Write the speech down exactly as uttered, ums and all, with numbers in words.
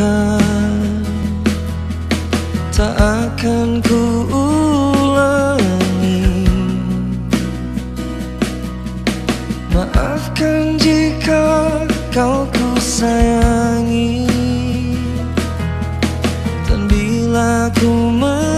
lupakan, tak akan ku ulangi. Maafkan jika kau ku sayangi, dan bila ku